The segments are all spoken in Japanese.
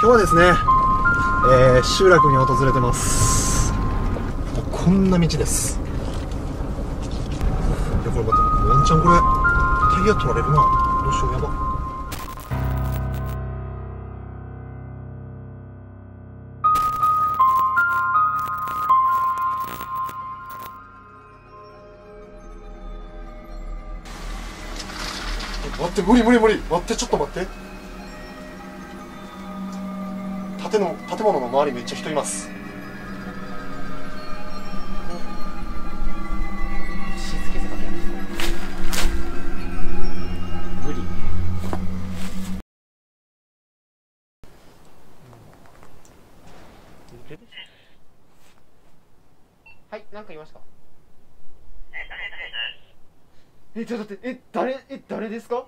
今日はですね、集落に訪れてます。こんな道です。いや、これ待って、ワンチャンこれタイヤ取られるな。どうしよう、やば。待って、無理無理無理。待って、ちょっと待って。建物の周りめっちゃ人います。 静けさがやる無理。はい、なんか言いましたか。ちょっと待って、誰ですか。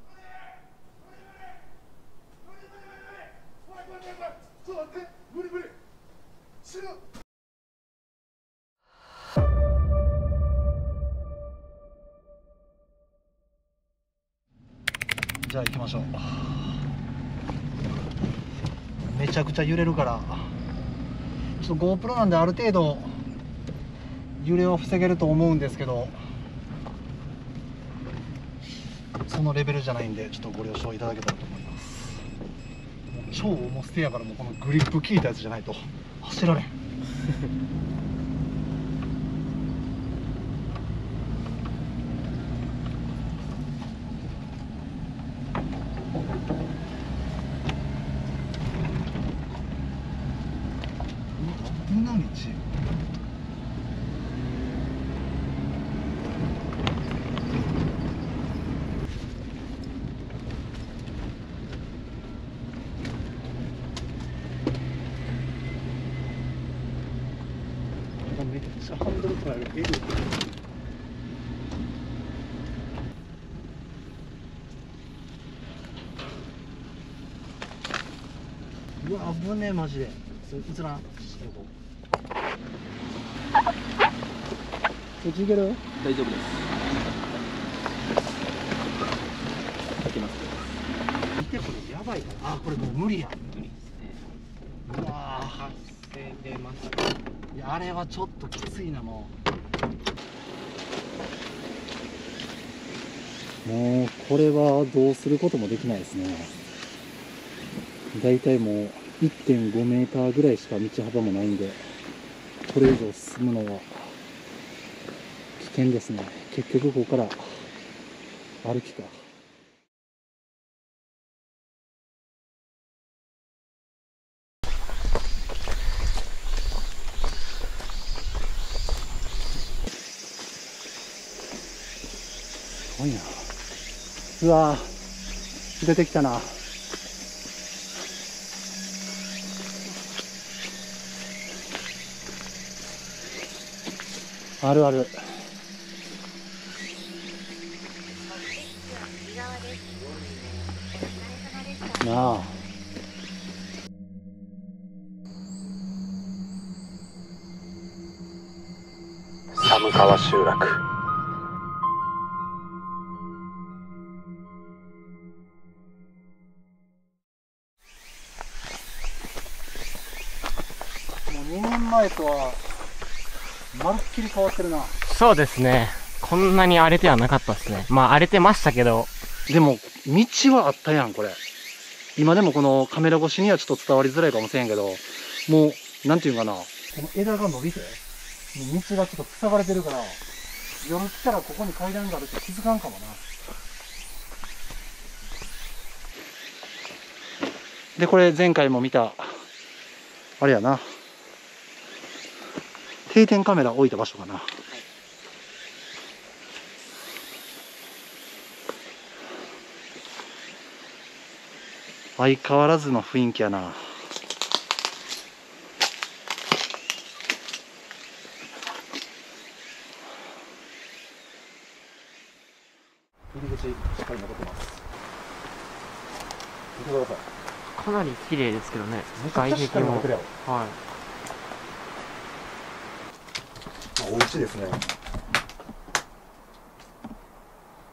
ちょっと待って、無理無理。死ぬ。じゃあ行きましょう。めちゃくちゃ揺れるからちょっと GoPro なんである程度揺れを防げると思うんですけど、そのレベルじゃないんでちょっとご了承いただけたらと思います。もう超重捨てやから、もうこのグリップ効いたやつじゃないと走られん。危な道。めっちゃハンドル取られる。うわ、危ねえマジで。映らん。こっち行ける？ 大丈夫です。開けます。 見て、これやばいから。あ、これもう無理や。 無理ですね。 うわー、 発生出ます。 いや、あれはちょっときついな。もうこれはどうすることもできないですね。だいたいもう 1.5 メーターぐらいしか道幅もないんで、これ以上進むのは危険ですね。結局ここから歩きか。すごいな。うわー、出てきたな。あるある。なあ。寒川集落。もう2年前とはまるっきり変わってるな。 そうですね。こんなに荒れてはなかったですね。まあ荒れてましたけど。 でも道はあったやん。これ今でもこのカメラ越しにはちょっと伝わりづらいかもしれんけど、もうなんていうかな、この枝が伸びて道がちょっと塞がれてるから、夜来たらここに階段があるって気づかんかもな。でこれ前回も見たあれやな、定点カメラ置いた場所かな。相変わらずの雰囲気やな。入り口しっかり残ってます。見てください。 かなり綺麗ですけどね。 めちゃくちゃしっかり残ってるやろ。 はい。 まあ、美味しいですね。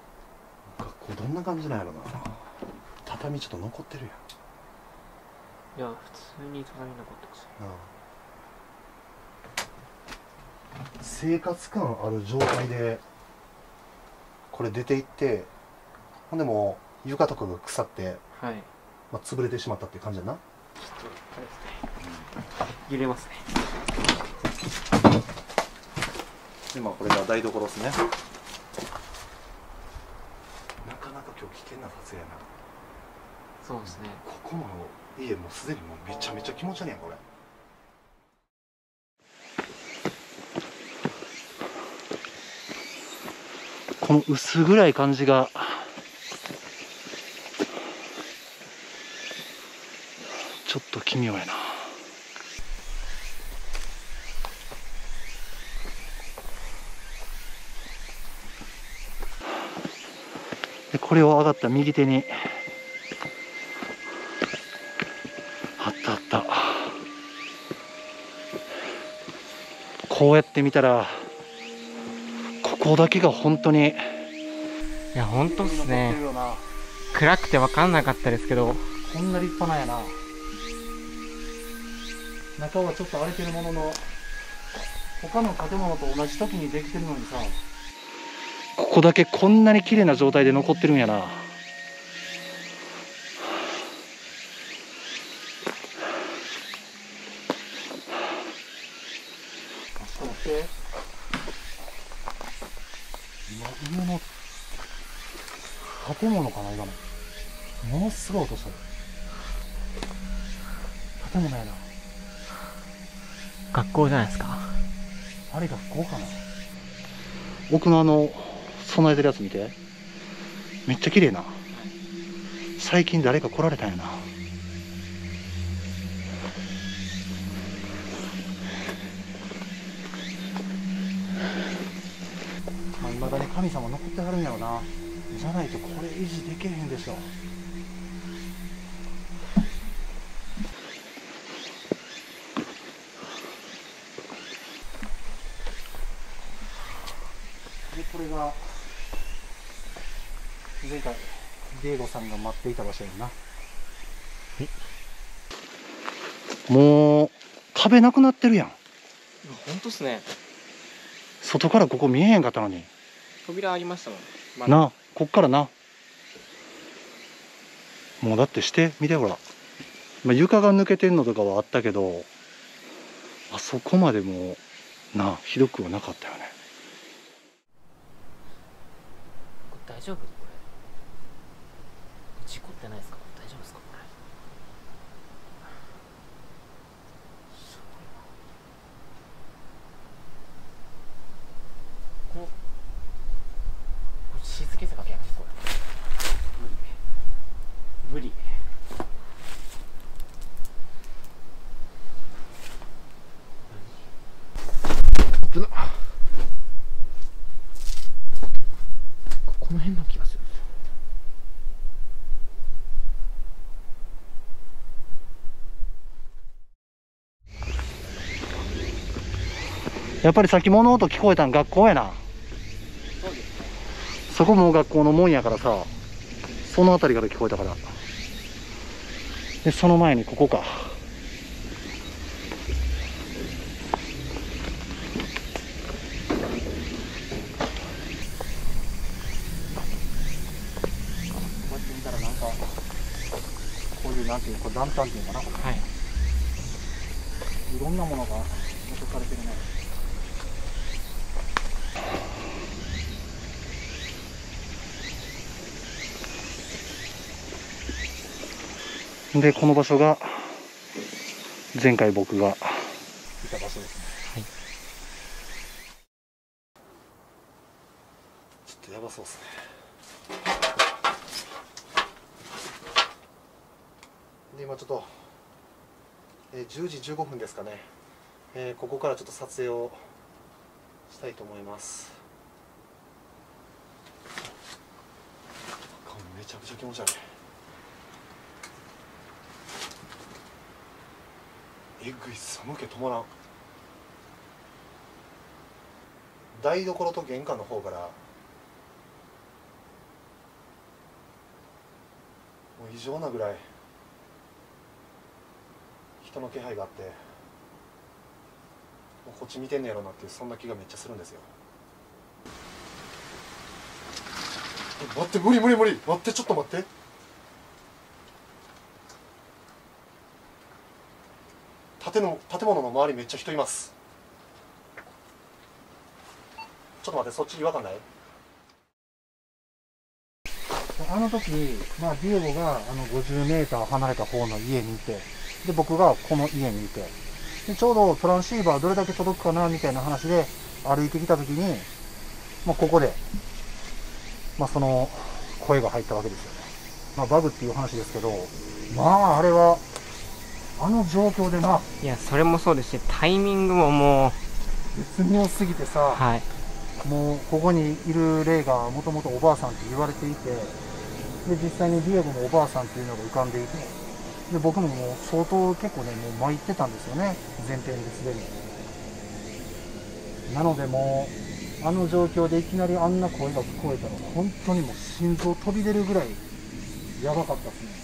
学校どんな感じなんやろな。畳ちょっと残ってるやん。 いや、普通に隣に残ってます。 生活感ある状態でこれ出ていって、ほんでもう床とかが腐って、 はい。 まあ、潰れてしまったっていう感じだな。 ちょっと、あれですね。揺れますね。 でまあこれが台所ですね。なかなか今日危険な撮影やな。 そうですね。 ここの家もうすでにもうめちゃめちゃ気持ち悪いやんこれ。 この薄暗い感じがちょっと奇妙やな。でこれを上がった右手にあったあった。こうやって見たらここだけが本当にいや、ほんとっすね。暗くて分かんなかったですけど、 こんな立派なんやな。中はちょっと荒れてるものの、他の建物と同じ時にできてるのにさ、ここだけこんなに綺麗な状態で残ってるんやな。ちょっと待って、今上の建物かな、今のものすごい音した。建物やな。 学校じゃないですか。 あれ学校かな。奥の備えてるやつ見て、めっちゃ綺麗な。最近誰か来られたんやな。まあ未だに神様残ってはるんやろな。じゃないとこれ維持できへんでしょ。でこれが前回デーゴさんが待っていた場所やな。もう壁なくなってるやん。 ほんとっすね。 外からここ見えへんかったのに扉ありましたもん。まだな。こっからな、もうだってして見てほら、まあ、床が抜けてんのとかはあったけど、あそこまでもうなひどくはなかったよね。 これ大丈夫？これ事故ってないですか？大丈夫ですか？これすごいな。これ静けさかけやん。これ無理。この辺の気がする。 やっぱりさっき物音聞こえたん学校やな。 そうですね。 そこも学校の門やからさ、その辺りから聞こえたから。でその前にここか。こうやって見たらなんかこういうなんていうの、これランタンっていうのかな、 はい。 いろんなものが残されてるね。でこの場所が前回僕がいた場所ですね。 はい。 ちょっとやばそうですね。で今ちょっと、10時15分ですかね、ここからちょっと撮影をしたいと思います。顔めちゃくちゃ気持ち悪い。えぐい、寒気止まらん。台所と玄関の方からもう異常なぐらい人の気配があって、もうこっち見てんねやろなっていう、そんな気がめっちゃするんですよ。待って、無理無理無理、待って、ちょっと待って。建物の周りめっちゃ人います。ちょっと待って、そっち違和感ない？あの時、ディエゴが50メーター離れた方の家にいて、で、僕がこの家にいて、で、ちょうどトランシーバーどれだけ届くかなみたいな話で歩いてきた時に、ここで、その声が入ったわけですよね。バグっていう話ですけど、あれは、あの状況でな。 いや、それもそうですし、タイミングももう、 絶妙すぎてさ、 はい。 もうここにいる霊がもともとおばあさんって言われていて、で、実際にディエゴもおばあさんっていうのが浮かんでいて、で、僕ももう相当結構ね、もう参ってたんですよね、前提にすでに。なのでもう、あの状況でいきなりあんな声が聞こえたら、本当にもう心臓飛び出るぐらいやばかったですね。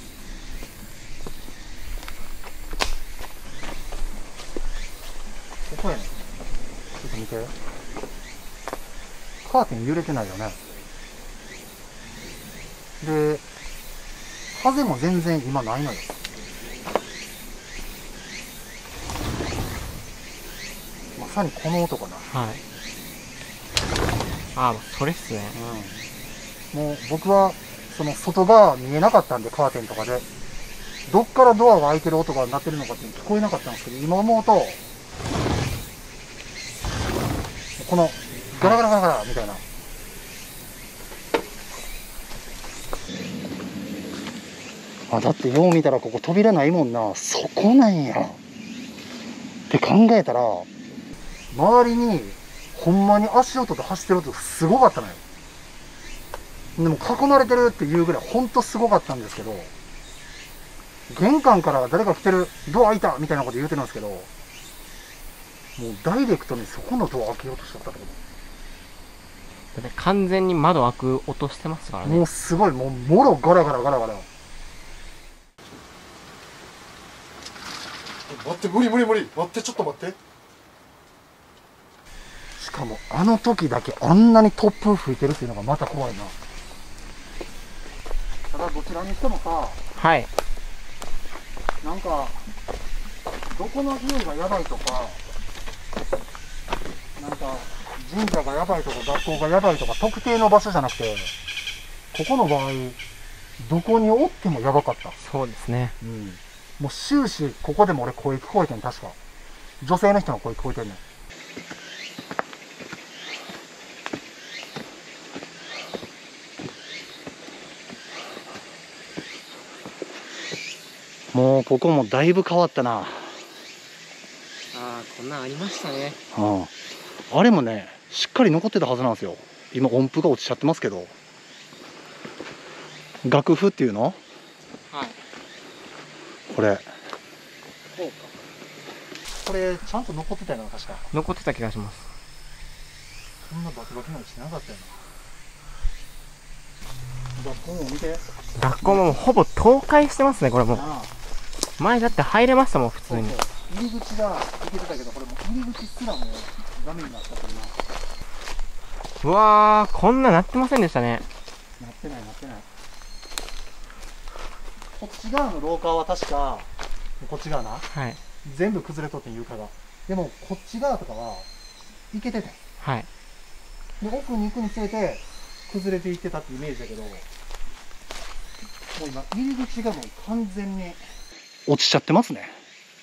ここやね。ちょっと見て。カーテン揺れてないよね。で、風も全然今ないのよ。まさにこの音かな。 はい。ああ、それっすね。 もう僕は、その外側見えなかったんで、カーテンとかで。どっからドアが開いてる音が鳴ってるのかっていうの聞こえなかったんですけど、今思うと、このガラガラガラガラみたいな。だってよう見たらここ扉ないもんな。そこなんや。って考えたら、周りにほんまに足音と走ってる音すごかったのよ。でも囲まれてるっていうぐらいほんとすごかったんですけど、玄関から誰か来てる、ドア開いたみたいなこと言うてるんですけど、もうダイレクトにそこのドア開けようとしちゃったってこと。 だって完全に窓開く音してますからね。 もうすごい、もうもろガラガラガラガラ。待って、無理無理無理、待って、ちょっと待って。しかもあの時だけあんなに突風吹いてるっていうのがまた怖いな。ただどちらにしてもさ、 はい。 なんかどこの家がやばいとか、なんか神社がやばいとか学校がやばいとか特定の場所じゃなくて、ここの場合どこにおってもやばかった。 そうですね。 もう終始ここでも俺声聞こえてん。確か女性の人の声聞こえてんねん。もうここもだいぶ変わったな。 ああ、こんなんありましたね。 あれもね、しっかり残ってたはずなんですよ。今音符が落ちちゃってますけど、楽譜っていうの、 はい。 これこれちゃんと残ってたよな、確か。 残ってた気がします。 そんなバキバキなのしてなかったよな。学校も見て。 学校もほぼ倒壊してますね、これもう。前だって入れましたもん、普通に。 入り口がいけてたけど、これもう入り口すらもダメになったからな。 うわー、こんななってませんでしたね。 なってないなってない。こっち側の廊下は確か、こっち側な、 はい。 全部崩れとってん、床が。でもこっち側とかはいけててん。 はい。 で、奥に行くにつれて崩れていってたってイメージだけど、もう今入り口がもう完全に落ちちゃってますね。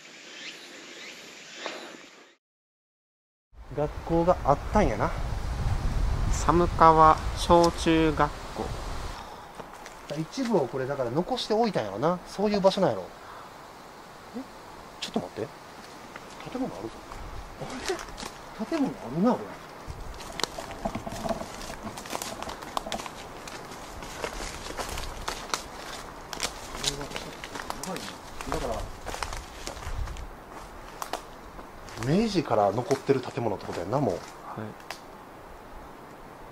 学校があったんやな。 寒川小中学校。 一部をこれだから残しておいたんやろな。そういう場所なんやろ。ちょっと待って、建物あるぞ。あれ、建物あるな、これ。だから明治から残ってる建物ってことやんな。もうはい。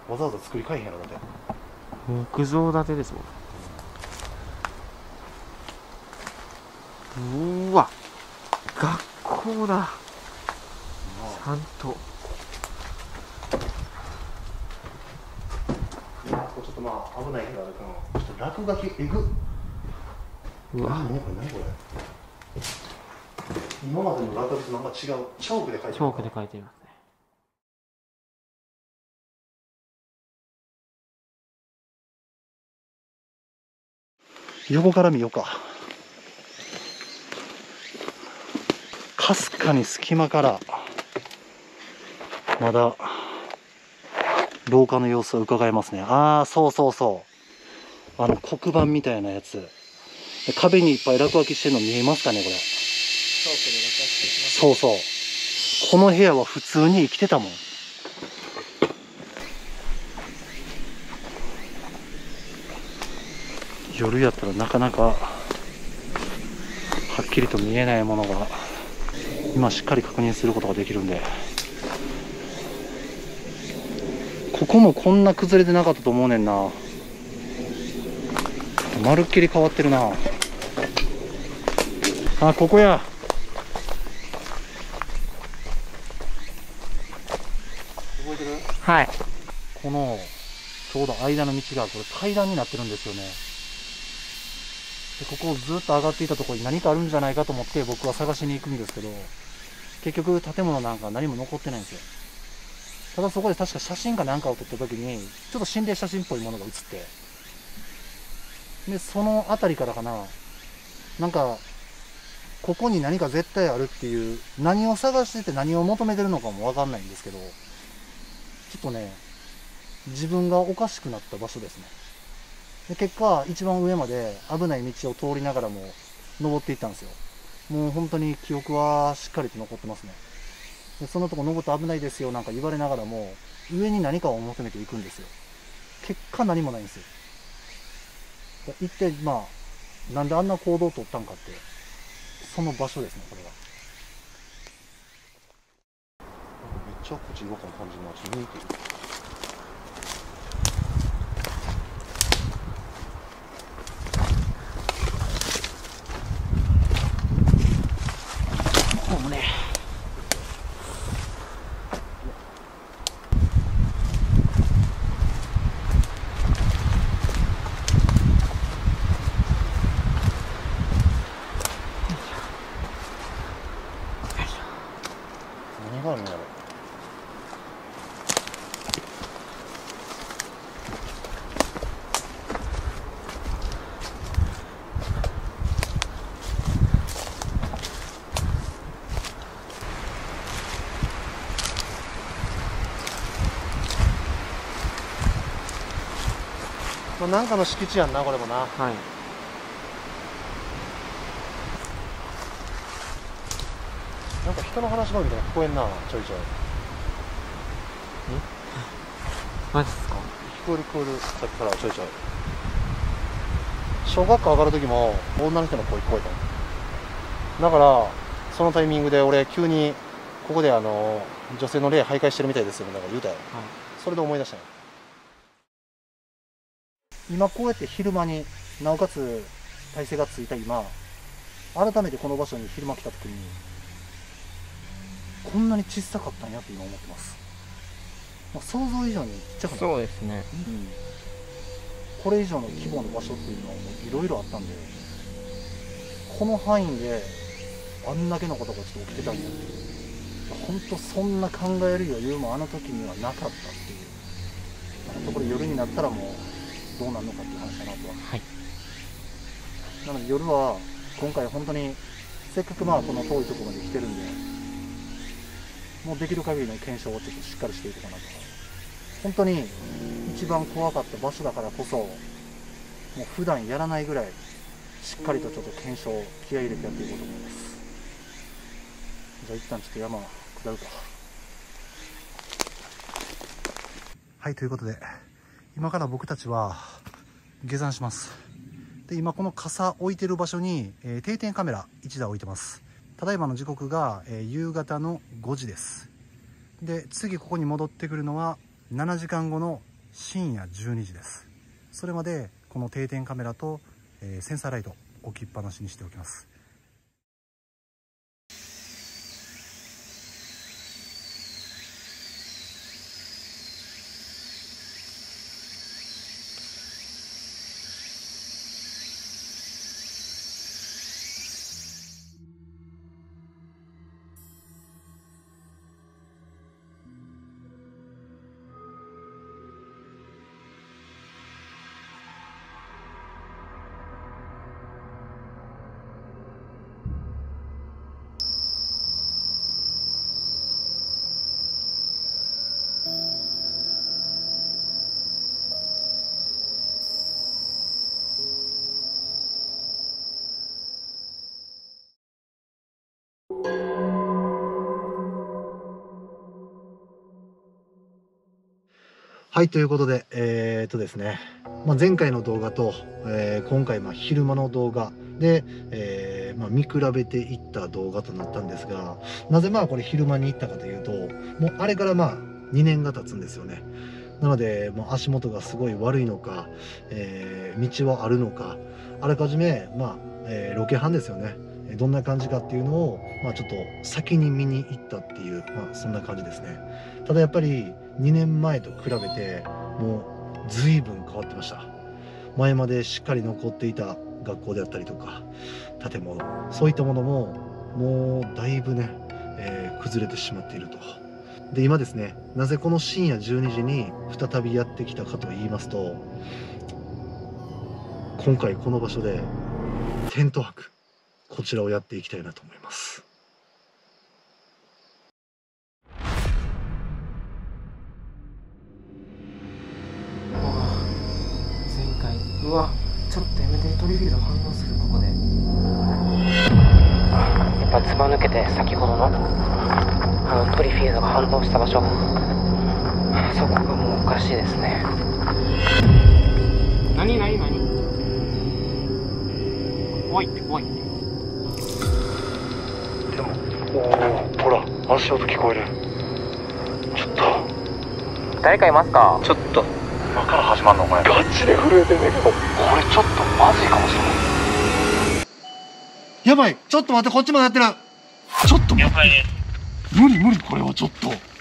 わざわざ作り変えへんやろ。だって木造建てですもん。うーわ。 学校だ。ちゃんと。 ちょっとまあ危ないけどあれかな。ちょっと落書きえぐ。 うわ、 何これ何これ。今までの落書きとなんか違う。チョークで書いてる。 チョークで書いていますね。 横から見ようか。かすかに隙間からまだ廊下の様子を伺えますね。ああ、そうそうそう、黒板みたいなやつで壁にいっぱい落書きしてるの見えますかね、これ。 チョークで落書きしてそうそう、この部屋は普通に生きてたもん。夜やったらなかなかはっきりと見えないものが今しっかり確認することができるんで、ここもこんな崩れてなかったと思うねんな。まるっきり変わってるな。あ、ここや。覚えてる？ はい。 このちょうど間の道がこれ階段になってるんですよね。でここをずっと上がっていたところに何かあるんじゃないかと思って僕は探しに行くんですけど、結局建物なんか何も残ってないんですよ。ただそこで確か写真かなんかを撮った時にちょっと心霊写真っぽいものが写って、でその辺りからかな、なんかここに何か絶対あるっていう、何を探してて何を求めてるのかも分かんないんですけど、ちょっとね自分がおかしくなった場所ですね。で結果一番上まで危ない道を通りながらも登っていったんですよ。もう本当に記憶はしっかりと残ってますね。でそのとこ登って危ないですよなんか言われながらも上に何かを求めていくんですよ。結果何もないんですよ。一体まあなんであんな行動を取ったんかって、その場所ですね、これが。めっちゃこっち違和感感じるな。ちょっと見に行っていい？ ここもね。 何があるんやろ。なんかの敷地やんな、これもな。 はい。 なんか人の話し声みたいなの聞こえんな、ちょいちょい。 マジっすか？ 聞こえる聞こえる、さっきからちょいちょい。小学校上がる時も女の人の声聞こえた。だからそのタイミングで俺急にここで女性の霊徘徊してるみたいですよみたいなこと言うたよ。 はい。 それで思い出したよ。今こうやって昼間になおかつ体勢がついた今改めてこの場所に昼間来た時にこんなに小さかったんやって今思ってます。まあ想像以上にちっちゃくなった。 そうですね。 うん、これ以上の規模の場所っていうのはもういろいろあったんで、この範囲であんだけのことがちょっと起きてたんやっていう、本当そんな考える余裕もあの時にはなかったっていう。本当これ夜になったらもうどうなるのかっていう話だなとは。 はい。 なので夜は今回本当にせっかくまあこの遠いところまで来てるんで、もうできる限りの検証をちょっとしっかりしていこうかなと。本当に一番怖かった場所だからこそ、もう普段やらないぐらいしっかりとちょっと検証、気合い入れてやっていこうと思います。じゃあ一旦ちょっと山下るか。はい、ということで今から僕たちは下山します。で今この傘置いてる場所に、定点カメラ1台置いてます。ただいまの時刻が、夕方の5時です。で次ここに戻ってくるのは7時間後の深夜12時です。それまでこの定点カメラと、センサーライト置きっぱなしにしておきます。 はい、ということで、ですね、前回の動画と、今回昼間の動画で、見比べていった動画となったんですが、なぜこれ昼間に行ったかというと、もうあれから2年が経つんですよね。なので、足元がすごい悪いのか、道はあるのか、あらかじめ、ロケハンですよね。どんな感じかっていうのを、ちょっと先に見に行ったっていう、そんな感じですね。ただやっぱり2年前と比べてもう随分変わってました。前までしっかり残っていた学校であったりとか建物、そういったものももうだいぶね、崩れてしまっていると。で今ですね、なぜこの深夜12時に再びやってきたかと言いますと、今回この場所でテント泊、こちらをやっていきたいなと思います。 前回、うわ、ちょっとやめて、トリフィールド反応する、ここで。やっぱずば抜けて、先ほどのトリフィールドが反応した場所、そこがもうおかしいですね。何怖いって怖いって。 でも、ほら、足音聞こえる。ちょっと誰かいますか？ ちょっと今から始まるのお前。ガチで震えてんねんけど、これちょっとマジかもしれない。やばい、ちょっと待って、こっちもやってる。ちょっと待って、無理これはちょっと。